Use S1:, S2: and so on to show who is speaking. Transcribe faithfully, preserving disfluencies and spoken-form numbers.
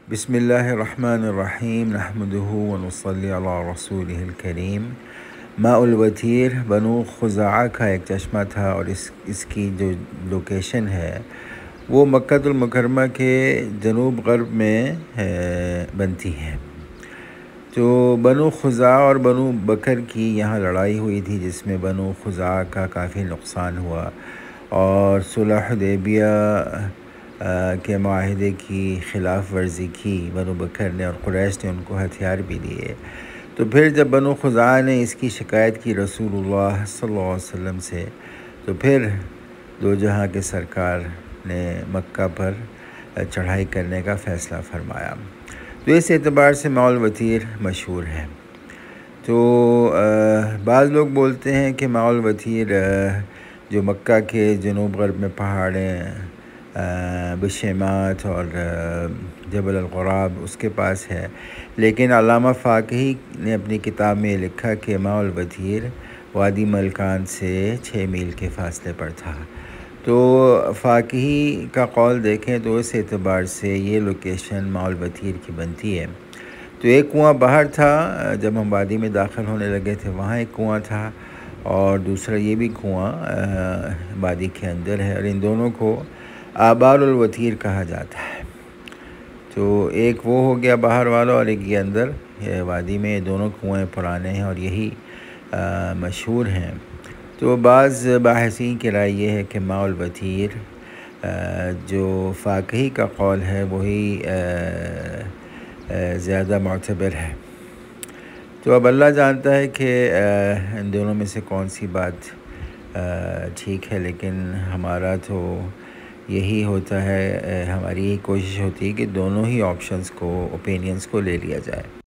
S1: بسم اللہ الرحمن الرحیم نحمدہ ونصلی علی رسولہ الکریم۔ ماء الوتیر بنو خزاعہ کا ایک چشمہ تھا، اور اس اس کی جو لوکیشن ہے وہ مکہ المکرمہ کے جنوب غرب میں بنتی ہے۔ تو بنو خزاعہ اور بنو بکر کی یہاں لڑائی ہوئی تھی، جس میں بنو خزاعہ کا کافی نقصان ہوا، اور صلح حدیبیہ کے معاہدے کی خلاف ورزی کی بنو بکر نے، اور قریش نے ان کو ہتھیار بھی دیے۔ تو پھر جب بنو خزاعہ نے اس کی شکایت کی رسول اللہ صلی اللہ علیہ وسلم سے، تو پھر دو جہاں کے سرکار نے مکہ پر چڑھائی کرنے کا فیصلہ فرمایا۔ تو اس اعتبار سے ماء الوتیر مشہور ہے۔ تو بعض لوگ بولتے ہیں کہ ماء الوتیر جو مکہ کے جنوب غرب میں پہاڑیں بشیمات اور جبل الغراب اس کے پاس ہے، لیکن علامہ فاقہی نے اپنی کتاب میں لکھا کہ ماء الوتیر وادی ملکان سے چھ میل کے فاصلے پر تھا۔ تو فاقہی کا قول دیکھیں تو اس اعتبار سے یہ لوکیشن ماء الوتیر کی بنتی ہے۔ تو ایک کنواں باہر تھا، جب ہم وادی میں داخل ہونے لگے تھے وہاں ایک کنواں تھا، اور دوسرا یہ بھی کنواں وادی کے اندر ہے، اور ان دونوں کو آبار الوتیر کہا جاتا ہے۔ تو ایک وہ ہو گیا باہر والا، اور ایک یہ اندر وادی میں، یہ دونوں کنویں پرانے ہیں اور یہی مشہور ہیں۔ تو بعض باحثین کی رائے یہ ہے کہ ماء الوتیر جو فاقہی کا قول ہے وہی زیادہ معتبر ہے۔ تو اب اللہ جانتا ہے کہ ان دونوں میں سے کون سی بات ٹھیک ہے، لیکن ہمارا تو یہی ہوتا ہے، ہماری یہی کوشش ہوتی ہے کہ دونوں ہی آپشنز کو، اوپینینز کو لے لیا جائے۔